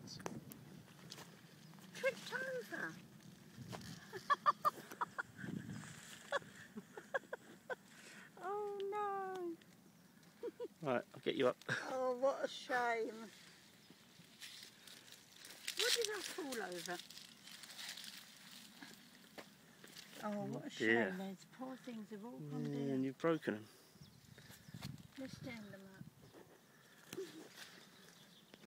hands. Tripped over. Oh no. Right, I'll get you up. Oh, what a shame. What did I fall over? Oh, what a dear. shame. Those poor things have all gone Yeah, down. and you've broken them. Let's stand them up.